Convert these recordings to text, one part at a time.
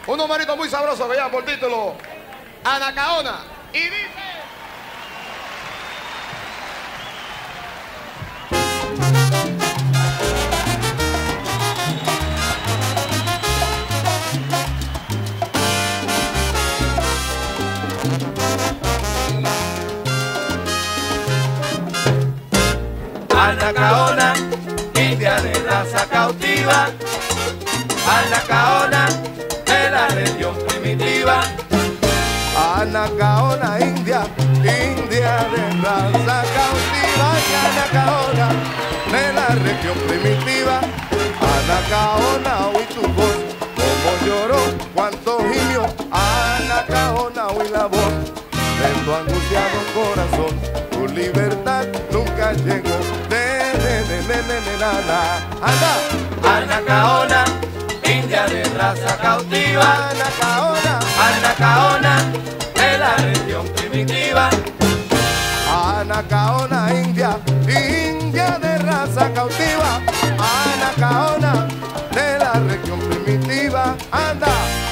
Un numerito muy sabroso que lleva por título Anacaona. Y dice... Anacaona, india de raza cautiva. Anacaona, de la región primitiva. Anacaona, india de raza cautiva. Y Anacaona, de la región primitiva. Anacaona, oí tu voz, como lloró, cuánto gimió. Anacaona, oí la voz de tu angustiado corazón. Tu libertad nunca llegó. Anda. Anacaona, india de raza cautiva. Anacaona, Anacaona, de la región primitiva. Anacaona, india de raza cautiva. Anacaona, de la región primitiva. Anda.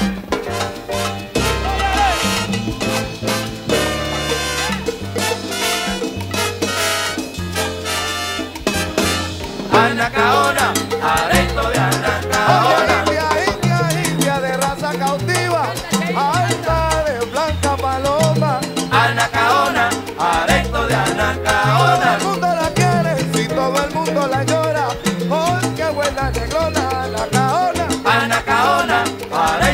Anacaona, aresto de Anacaona. India de raza cautiva, alta de blanca paloma. Anacaona, aresto de Todo Anacaona. el mundo la quiere, si todo el mundo la llora. ¡Oh, qué buena negrona! Anacaona. Anacaona, aresto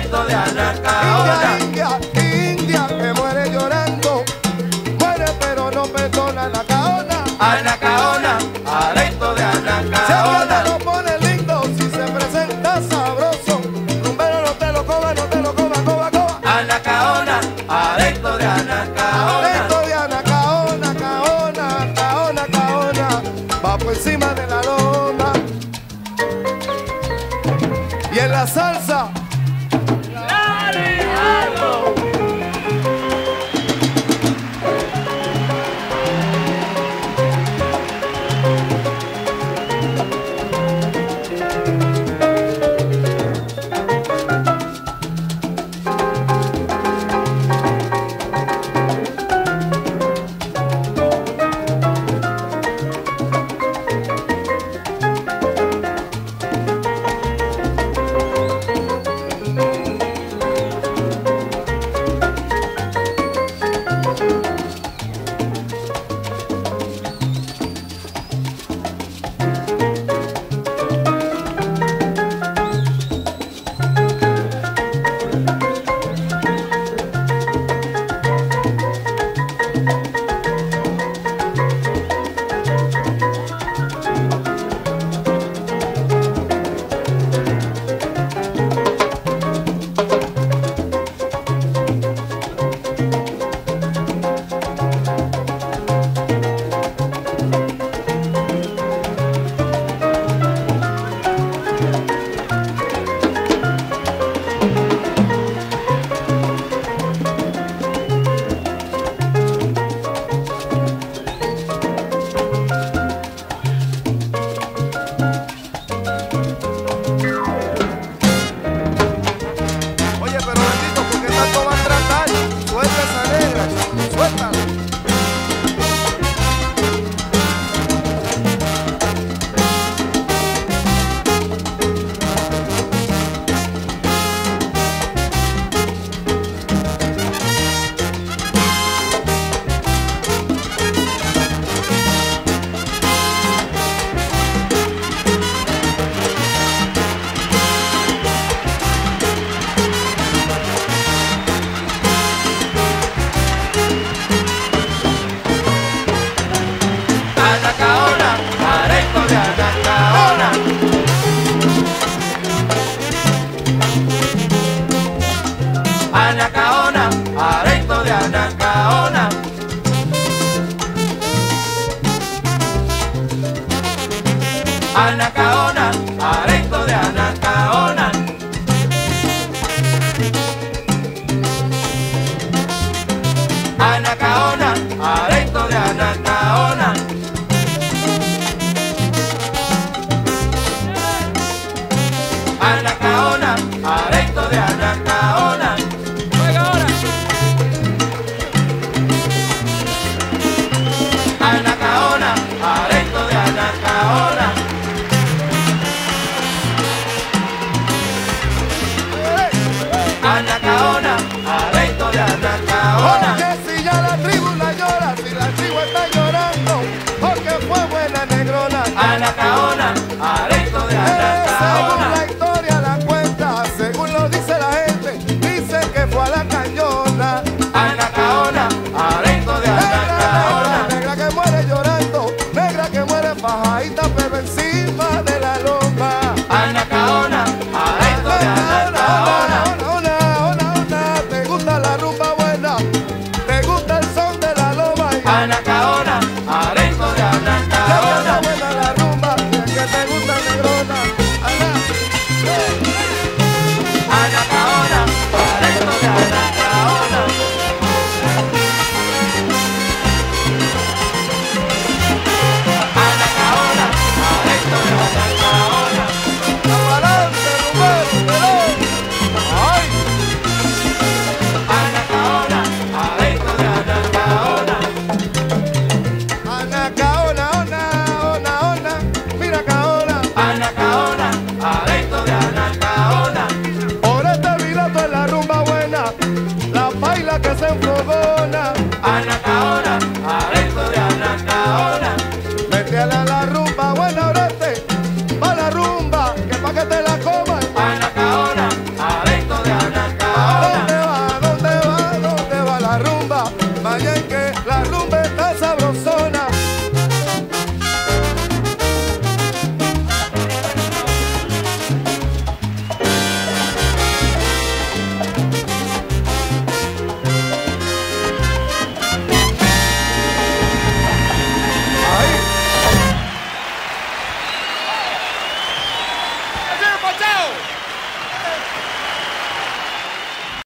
que la gente dice que fue a la cañona. Anacaona, aresto de Anacaona. Negra que muere llorando, negra que muere fajadita, pero encima de la loma. Anacaona, aresto de Anacaona. Te gusta la rumba buena, te gusta el son de la loma. Anacaona, aresto de Anacaona. Buena la rumba, que te gusta negrona. Anacaona, aresto de Anacaona. Anacaona, aresto de Anacaona. Adelante, Rubén, ay. Anacaona, aresto de Anacaona. Anacaona, mira Caona. Anacaona, aresto de Anacaona. Ahora este vilato es la rumba buena, la baila que se enfogona. Anacaona, aresto de Anacaona. Métele a la rumba buena, orete, pa' la rumba, que pa' que te la coman. Anacaona, aresto de Anacaona. ¿Dónde va la rumba? Vaya en que la rumba está sabrosona. ¡Chao!